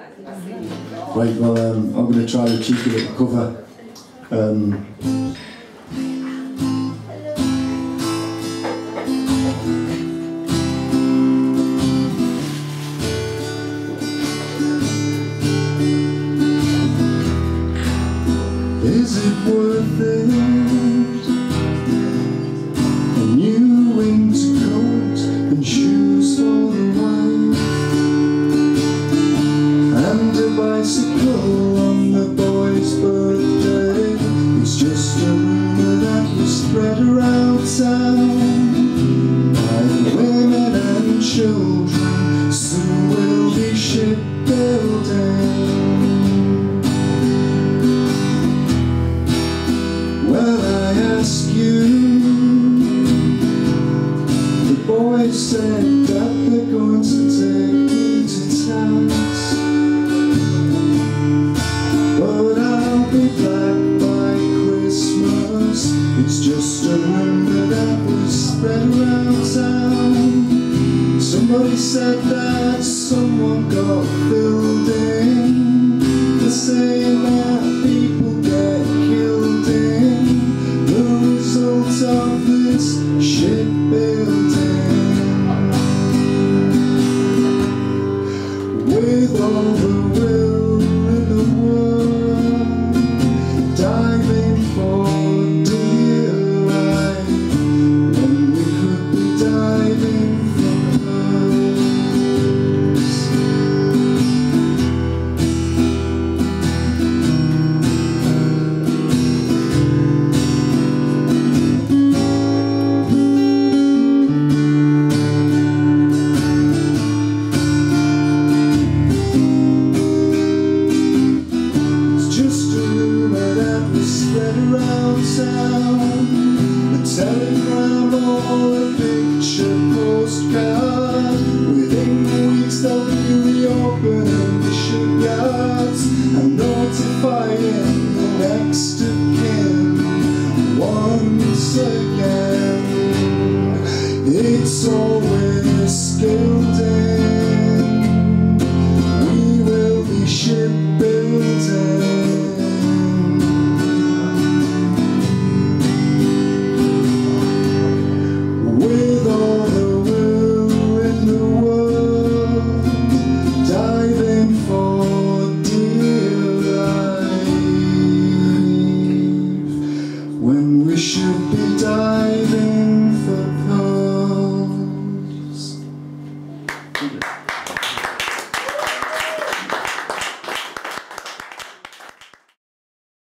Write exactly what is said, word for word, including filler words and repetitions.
Right, well, um, I'm going to try a cheeky little cover. Um, Is it worth it? A new winter coat and shoes for the wife, and a bicycle on the boy's birthday. It's just a rumour that was spread around town by the women and children. Soon we'll be shipbuilding. Well, I ask you, the boys said that they're going to take me to task, but I'll be back by Christmas. It's just a rumor that was spread around town. Somebody said that someone got building. They say